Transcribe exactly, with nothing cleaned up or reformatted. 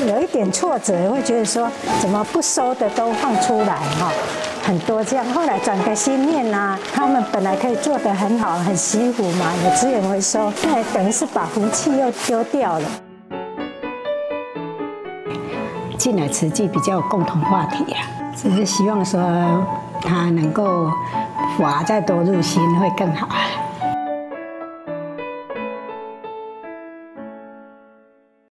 有一点挫折，会觉得说怎么不收的都放出来哈，很多这样。后来转个心念啊，他们本来可以做得很好，很惜福嘛，有资源回收，现在等于是把福气又丢掉了。进来慈济比较有共同话题啊，只是希望说他能够法再多入心会更好。